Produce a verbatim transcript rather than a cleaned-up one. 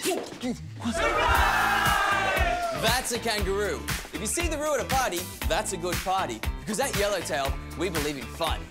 That's a kangaroo. If you see the roo at a party, that's a good party. Because at Yellowtail, we believe in fun.